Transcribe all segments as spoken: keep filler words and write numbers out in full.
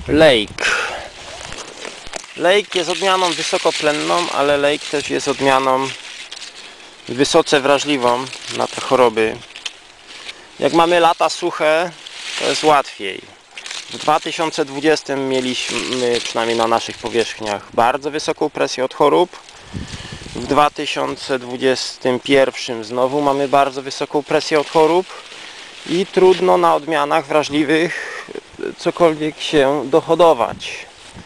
Lejk. Lejk jest odmianą wysokoplenną, ale lejk też jest odmianą wysoce wrażliwą na te choroby. Jak mamy lata suche, to jest łatwiej. W dwa tysiące dwudziestym mieliśmy, przynajmniej na naszych powierzchniach, bardzo wysoką presję od chorób. W dwa tysiące dwudziestym pierwszym znowu mamy bardzo wysoką presję od chorób i trudno na odmianach wrażliwych cokolwiek się dohodować.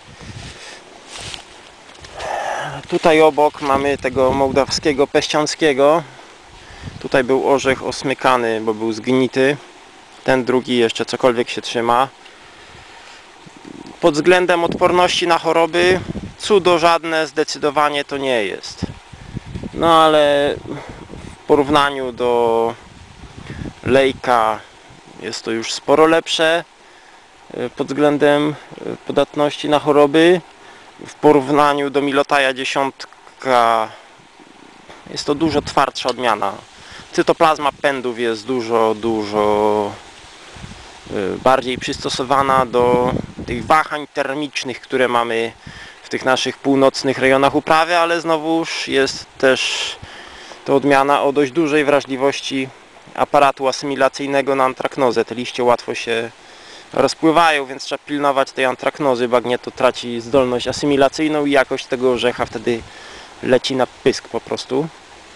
Tutaj obok mamy tego mołdawskiego peścianskiego. Tutaj był orzech osmykany, bo był zgnity. Ten drugi jeszcze cokolwiek się trzyma. Pod względem odporności na choroby cudo żadne zdecydowanie to nie jest. No ale w porównaniu do lejka jest to już sporo lepsze pod względem podatności na choroby. W porównaniu do Milotaja dziesiątka jest to dużo twardsza odmiana. Cytoplazma pędów jest dużo, dużo bardziej przystosowana do tych wahań termicznych, które mamy w tych naszych północnych rejonach uprawy, ale znowuż jest też to odmiana o dość dużej wrażliwości aparatu asymilacyjnego na antraknozę. Te liście łatwo się rozpływają, więc trzeba pilnować tej antraknozy. Bagnieto traci zdolność asymilacyjną i jakość tego orzecha wtedy leci na pysk po prostu.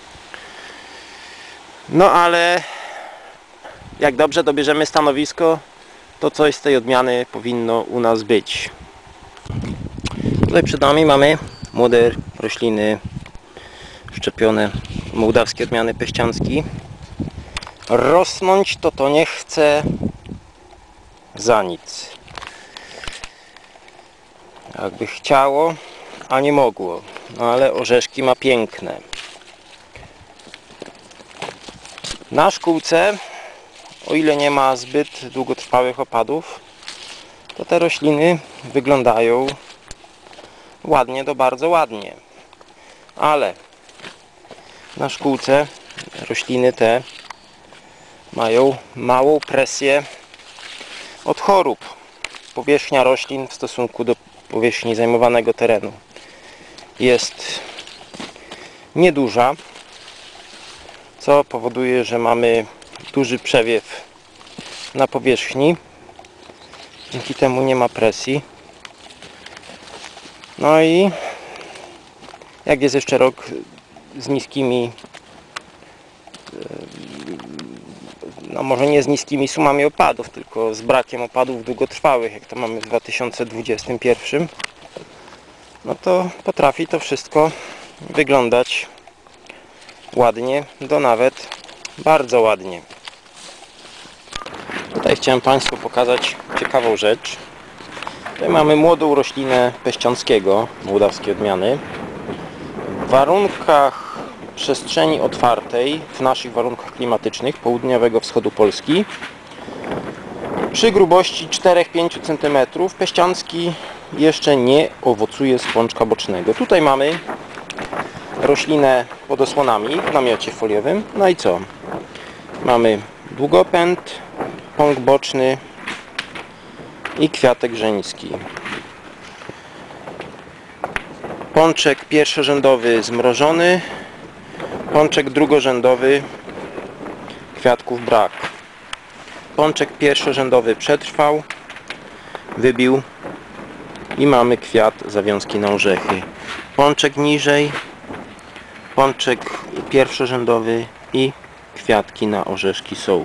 No ale jak dobrze dobierzemy stanowisko, to coś z tej odmiany powinno u nas być. Tutaj przed nami mamy młode rośliny szczepione, mołdawskie odmiany peścianski. Rosnąć to to nie chce za nic. Jakby chciało, a nie mogło. No ale orzeszki ma piękne. Na szkółce, o ile nie ma zbyt długotrwałych opadów, to te rośliny wyglądają ładnie do bardzo ładnie. Ale na szkółce rośliny te mają małą presję od chorób. Powierzchnia roślin w stosunku do powierzchni zajmowanego terenu jest nieduża, co powoduje, że mamy duży przewiew na powierzchni. Dzięki temu nie ma presji. No i jak jest jeszcze rok z niskimi, no może nie z niskimi sumami opadów, tylko z brakiem opadów długotrwałych, jak to mamy w dwa tysiące dwudziestym pierwszym, no to potrafi to wszystko wyglądać ładnie, do nawet bardzo ładnie. Tutaj chciałem Państwu pokazać ciekawą rzecz. Tutaj mamy młodą roślinę peścianskiego, mołdawskiej odmiany. W warunkach przestrzeni otwartej, w naszych warunkach klimatycznych, południowego wschodu Polski, przy grubości cztery do pięciu centymetrów peścianski jeszcze nie owocuje z pączka bocznego. Tutaj mamy roślinę pod osłonami w namiocie foliowym. No i co? Mamy długopęd, pąk boczny i kwiatek żeński. Pączek pierwszorzędowy zmrożony, pączek drugorzędowy, kwiatków brak. Pączek pierwszorzędowy przetrwał, wybił i mamy kwiat, zawiązki na orzechy. Pączek niżej, pączek pierwszorzędowy i kwiatki na orzeszki są.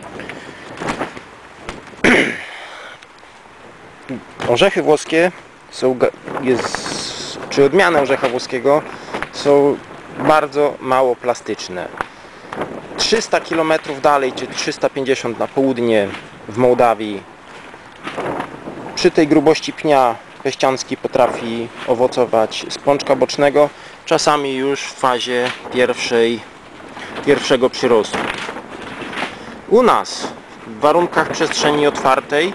Orzechy włoskie są, jest, czy odmiany orzecha włoskiego są bardzo mało plastyczne. trzysta kilometrów dalej, czy trzysta pięćdziesiąt na południe w Mołdawii, przy tej grubości pnia peścianski potrafi owocować z pączka bocznego, czasami już w fazie pierwszej, pierwszego przyrostu. U nas w warunkach przestrzeni otwartej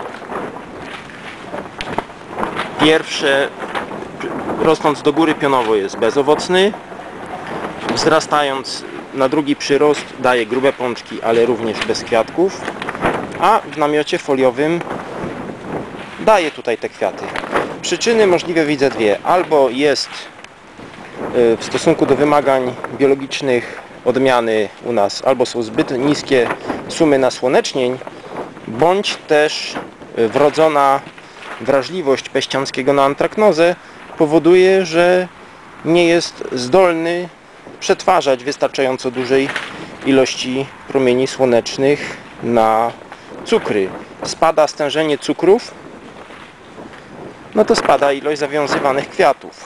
pierwsze, rosnąc do góry pionowo, jest bezowocny, wzrastając na drugi przyrost daje grube pączki, ale również bez kwiatków, a w namiocie foliowym daje tutaj te kwiaty. Przyczyny możliwe widzę dwie. Albo jest w stosunku do wymagań biologicznych odmiany u nas, albo są zbyt niskie sumy nasłonecznień, bądź też wrodzona wrażliwość Peścianskiego na antraknozę powoduje, że nie jest zdolny przetwarzać wystarczająco dużej ilości promieni słonecznych na cukry. Spada stężenie cukrów, no to spada ilość zawiązywanych kwiatów.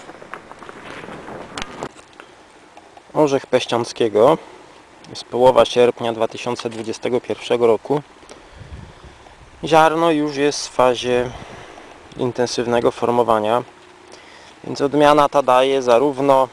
Orzech Peścianskiego jest połowa sierpnia dwa tysiące dwudziestego pierwszego roku. Ziarno już jest w fazie intensywnego formowania, więc odmiana ta daje zarówno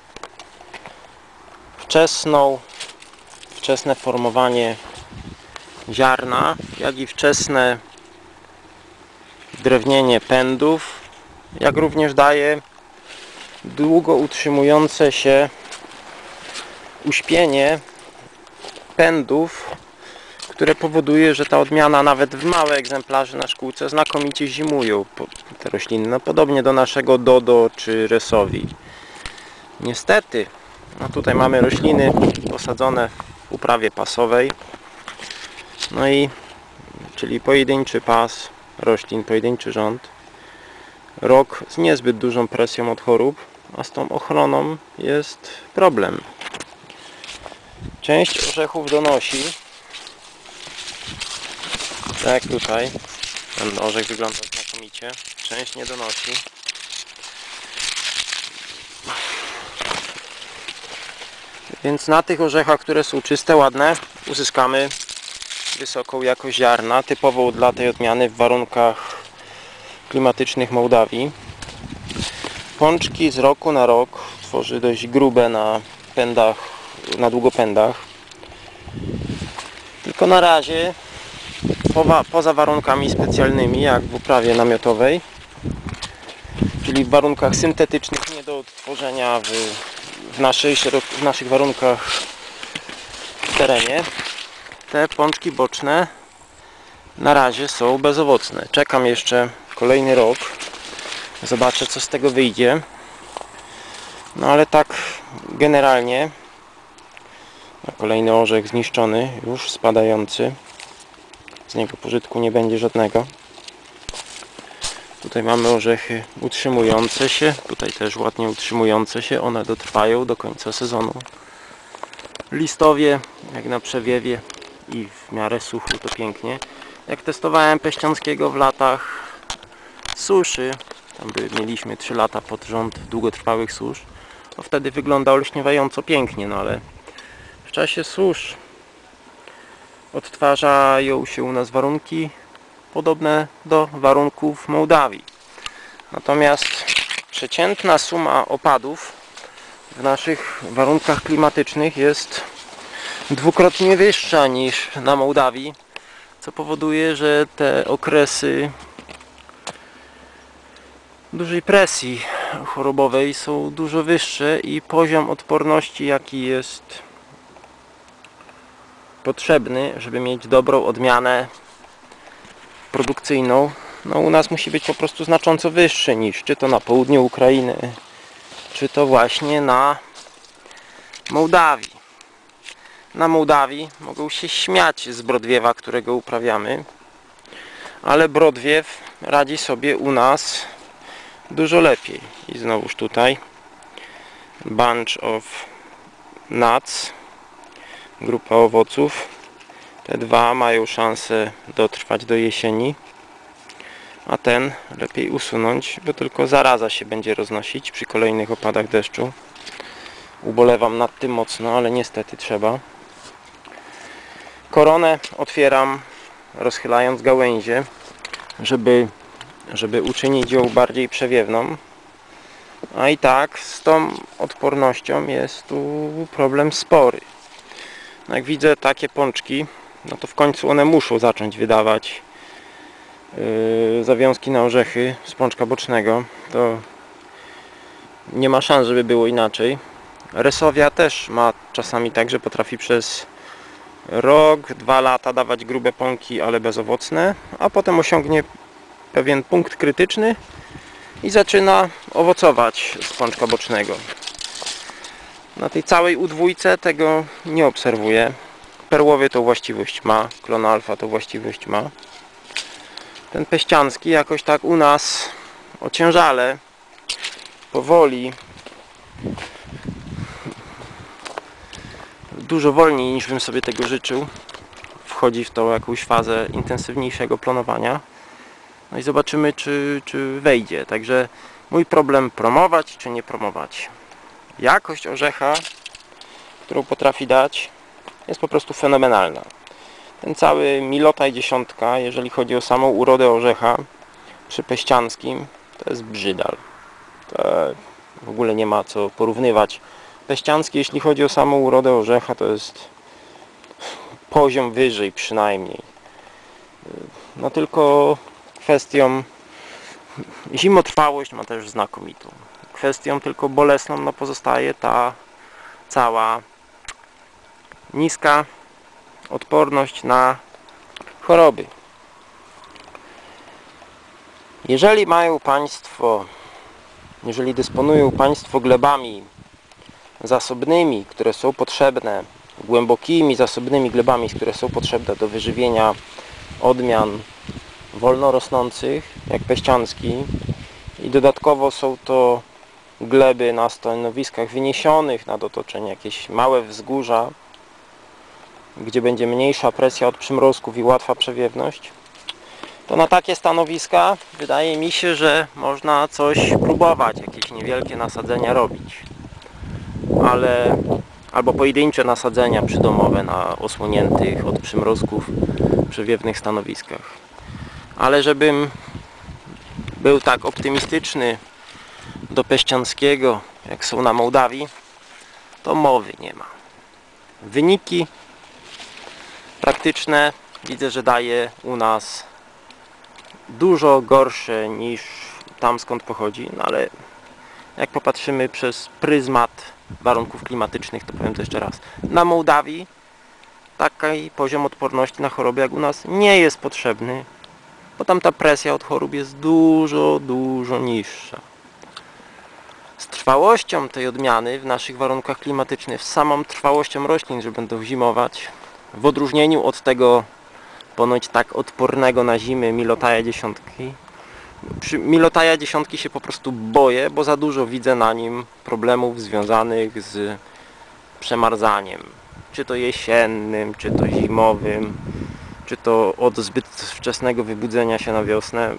wczesną, wczesne formowanie ziarna, jak i wczesne drewnienie pędów, jak również daje długo utrzymujące się uśpienie pędów, które powoduje, że ta odmiana nawet w małe egzemplarze na szkółce znakomicie zimują te rośliny, no, podobnie do naszego dodo czy resowi. Niestety, no tutaj mamy rośliny posadzone w uprawie pasowej, no i czyli pojedynczy pas roślin, pojedynczy rząd, rok z niezbyt dużą presją od chorób, a z tą ochroną jest problem. Część orzechów donosi, tak jak tutaj, ten orzech wygląda znakomicie, część nie donosi. Więc na tych orzechach, które są czyste, ładne, uzyskamy wysoką jakość ziarna, typową dla tej odmiany w warunkach klimatycznych Mołdawii. Pączki z roku na rok tworzy dość grube na pędach, na długopędach. Tylko na razie poza, poza warunkami specjalnymi, jak w uprawie namiotowej, czyli w warunkach syntetycznych nie do odtworzenia w, w, naszej, w naszych warunkach w terenie, te pączki boczne na razie są bezowocne. Czekam jeszcze kolejny rok, zobaczę, co z tego wyjdzie. No ale tak generalnie kolejny orzech zniszczony, już spadający, z niego pożytku nie będzie żadnego. Tutaj mamy orzechy utrzymujące się, tutaj też ładnie utrzymujące się, one dotrwają do końca sezonu. Listowie, jak na przewiewie i w miarę suchu, to pięknie. Jak testowałem Peścianskiego w latach suszy, tam by, mieliśmy trzy lata pod rząd długotrwałych susz, to wtedy wygląda olśniewająco pięknie, no ale w czasie susz odtwarzają się u nas warunki podobne do warunków Mołdawii. Natomiast przeciętna suma opadów w naszych warunkach klimatycznych jest dwukrotnie wyższa niż na Mołdawii, co powoduje, że te okresy dużej presji chorobowej są dużo wyższe i poziom odporności, jaki jest potrzebny, żeby mieć dobrą odmianę produkcyjną, no u nas musi być po prostu znacząco wyższy niż czy to na południu Ukrainy, czy to właśnie na Mołdawii. Na Mołdawii mogą się śmiać z brodwiewa, którego uprawiamy, ale brodwiew radzi sobie u nas dużo lepiej. I znowuż tutaj bunch of nuts, grupa owoców. Te dwa mają szansę dotrwać do jesieni, a ten lepiej usunąć, bo tylko zaraza się będzie roznosić przy kolejnych opadach deszczu. Ubolewam nad tym mocno, ale niestety trzeba. Koronę otwieram, rozchylając gałęzie, żeby, żeby uczynić ją bardziej przewiewną. A i tak z tą odpornością jest tu problem spory. Jak widzę takie pączki, no to w końcu one muszą zacząć wydawać yy, zawiązki na orzechy z pączka bocznego. To nie ma szans, żeby było inaczej. Resowia też ma czasami tak, że potrafi przez rok, dwa lata dawać grube pąki, ale bezowocne, a potem osiągnie pewien punkt krytyczny i zaczyna owocować z pączka bocznego. Na tej całej U dwa tego nie obserwuję. Perłowy tą właściwość ma, klon alfa tą właściwość ma. Ten peściancki jakoś tak u nas ociężale, powoli, dużo wolniej niż bym sobie tego życzył, wchodzi w tą jakąś fazę intensywniejszego planowania. No i zobaczymy, czy, czy wejdzie. Także mój problem promować, czy nie promować. Jakość orzecha, którą potrafi dać, jest po prostu fenomenalna. Ten cały Milotaj dziesiątka, jeżeli chodzi o samą urodę orzecha przy peścianckim, to jest brzydal. To w ogóle nie ma co porównywać. Peściancki, jeśli chodzi o samą urodę orzecha, to jest poziom wyżej przynajmniej. No tylko kwestią zimotrwałość ma też znakomitą. Kwestią tylko bolesną no pozostaje ta cała niska odporność na choroby. Jeżeli mają Państwo, jeżeli dysponują Państwo glebami zasobnymi, które są potrzebne, głębokimi, zasobnymi glebami, które są potrzebne do wyżywienia odmian wolno rosnących, jak peściancki, i dodatkowo są to gleby na stanowiskach wyniesionych nad otoczenie, jakieś małe wzgórza, gdzie będzie mniejsza presja od przymrozków i łatwa przewiewność, to na takie stanowiska wydaje mi się, że można coś próbować, jakieś niewielkie nasadzenia robić. Ale albo pojedyncze nasadzenia przydomowe na osłoniętych od przymrozków przewiewnych stanowiskach. Ale żebym był tak optymistyczny do peścianckiego, jak są na Mołdawii, to mowy nie ma. Wyniki praktyczne widzę, że daje u nas dużo gorsze niż tam, skąd pochodzi, no ale jak popatrzymy przez pryzmat warunków klimatycznych, to powiem to jeszcze raz. Na Mołdawii taki poziom odporności na choroby jak u nas nie jest potrzebny, bo tam ta presja od chorób jest dużo, dużo niższa. Z trwałością tej odmiany w naszych warunkach klimatycznych, z samą trwałością roślin, że będą zimować, w odróżnieniu od tego ponoć tak odpornego na zimy Milotaja dziesiątki, przy Milotaja dziesiątki się po prostu boję, bo za dużo widzę na nim problemów związanych z przemarzaniem. Czy to jesiennym, czy to zimowym, czy to od zbyt wczesnego wybudzenia się na wiosnę.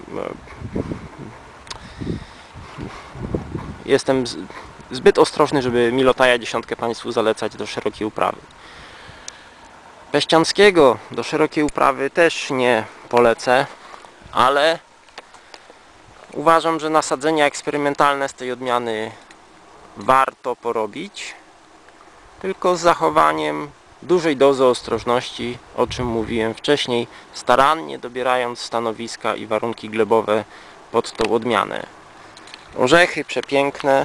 Jestem zbyt ostrożny, żeby Milotaja dziesiątkę Państwu zalecać do szerokiej uprawy. Peścianckiego do szerokiej uprawy też nie polecę, ale uważam, że nasadzenia eksperymentalne z tej odmiany warto porobić, tylko z zachowaniem dużej dozy ostrożności, o czym mówiłem wcześniej, starannie dobierając stanowiska i warunki glebowe pod tą odmianę. Orzechy przepiękne,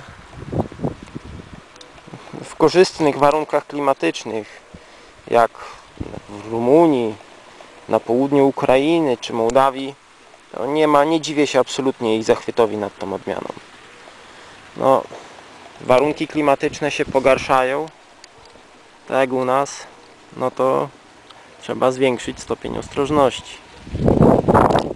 w korzystnych warunkach klimatycznych, jak w Rumunii, na południu Ukrainy czy Mołdawii, to nie ma, nie dziwię się absolutnie ich zachwytowi nad tą odmianą. No, warunki klimatyczne się pogarszają, tak jak u nas, no to trzeba zwiększyć stopień ostrożności.